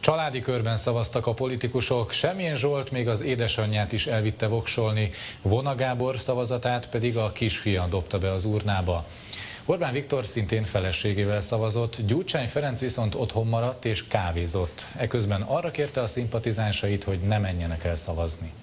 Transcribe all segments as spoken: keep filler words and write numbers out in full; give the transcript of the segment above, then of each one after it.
Családi körben szavaztak a politikusok, Semjén Zsolt még az édesanyját is elvitte voksolni, Vona Gábor szavazatát pedig a kisfia dobta be az urnába. Orbán Viktor szintén feleségével szavazott, Gyurcsány Ferenc viszont otthon maradt és kávézott. Eközben arra kérte a szimpatizánsait, hogy ne menjenek el szavazni.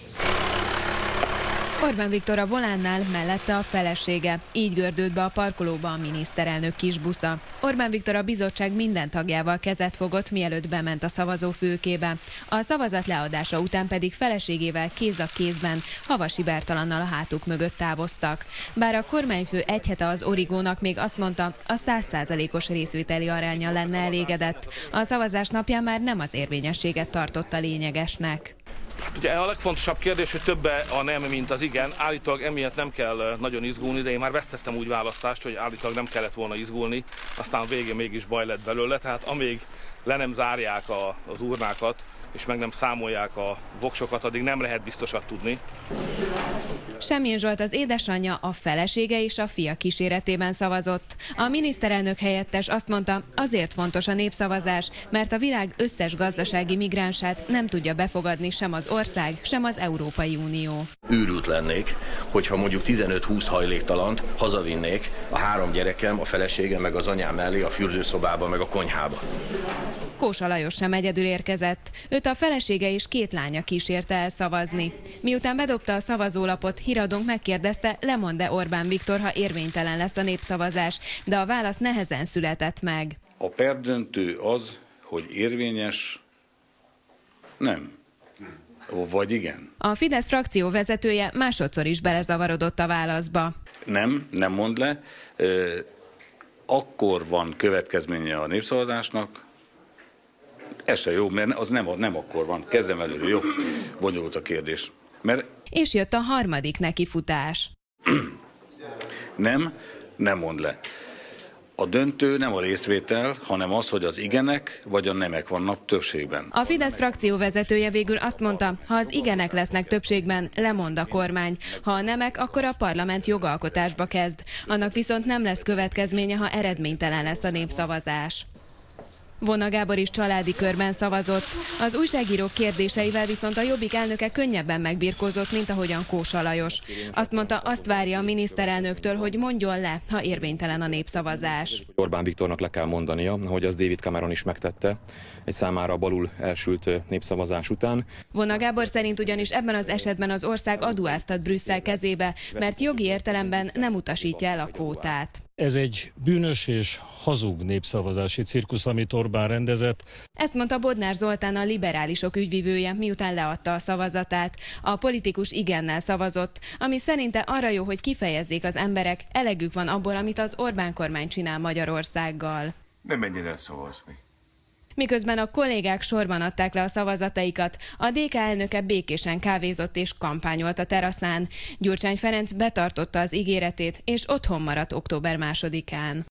Orbán Viktor a volánnál, mellette a felesége. Így gördült be a parkolóba a miniszterelnök kisbusza. Orbán Viktor a bizottság minden tagjával kezet fogott, mielőtt bement a szavazófülkébe. A szavazat leadása után pedig feleségével kéz a kézben, Havasi Bertalannal a hátuk mögött távoztak. Bár a kormányfő egy hete az Origónak még azt mondta, a száz százalékos részvételi aránnyal lenne elégedett. A szavazás napján már nem az érvényességet tartotta lényegesnek. Ugye a legfontosabb kérdés, hogy többe a nem, mint az igen. Állítólag emiatt nem kell nagyon izgulni, de én már vesztettem úgy választást, hogy állítólag nem kellett volna izgulni, aztán a végén mégis baj lett belőle. Tehát amíg le nem zárják a, az urnákat, és meg nem számolják a voksokat, addig nem lehet biztosat tudni. Semjén Zsolt az édesanyja, a felesége és a fia kíséretében szavazott. A miniszterelnök helyettes azt mondta, azért fontos a népszavazás, mert a világ összes gazdasági migránsát nem tudja befogadni sem az ország, sem az Európai Unió. Őrült lennék, hogyha mondjuk tizenöt-húsz hajléktalant hazavinnék a három gyerekem, a feleségem meg az anyám mellé a fürdőszobába meg a konyhába. Kósa Lajos sem egyedül érkezett. Őt a felesége és két lánya kísérte el szavazni. Miután bedobta a szavazólapot, híradónk megkérdezte, lemond-e Orbán Viktor, ha érvénytelen lesz a népszavazás, de a válasz nehezen született meg. A perdöntő az, hogy érvényes, nem. Vagy igen. A Fidesz frakció vezetője másodszor is belezavarodott a válaszba. Nem, nem mond le. Akkor van következménye a népszavazásnak. Ez se jó, mert az nem, nem akkor van. Kezdem előre, jó? Bonyolult a kérdés. Mert... És jött a harmadik nekifutás. Nem, nem mond le. A döntő nem a részvétel, hanem az, hogy az igenek vagy a nemek vannak többségben. A Fidesz frakció vezetője végül azt mondta, ha az igenek lesznek többségben, lemond a kormány. Ha a nemek, akkor a parlament jogalkotásba kezd. Annak viszont nem lesz következménye, ha eredménytelen lesz a népszavazás. Vona Gábor is családi körben szavazott. Az újságírók kérdéseivel viszont a Jobbik elnöke könnyebben megbirkózott, mint ahogyan Kósa Lajos. Azt mondta, azt várja a miniszterelnöktől, hogy mondjon le, ha érvénytelen a népszavazás. Orbán Viktornak le kell mondania, hogy az David Cameron is megtette egy számára balul elsült népszavazás után. Vona Gábor szerint ugyanis ebben az esetben az ország adóáztat Brüsszel kezébe, mert jogi értelemben nem utasítja el a kvótát. Ez egy bűnös és hazug népszavazási cirkusz, amit Orbán rendezett. Ezt mondta Bodnár Zoltán, a liberálisok ügyvivője, miután leadta a szavazatát. A politikus igennel szavazott, ami szerinte arra jó, hogy kifejezzék az emberek, elegük van abból, amit az Orbán kormány csinál Magyarországgal. Nem menjen el szavazni. Miközben a kollégák sorban adták le a szavazataikat, a dé ká elnöke békésen kávézott és kampányolt a teraszán. Gyurcsány Ferenc betartotta az ígéretét, és otthon maradt október másodikán.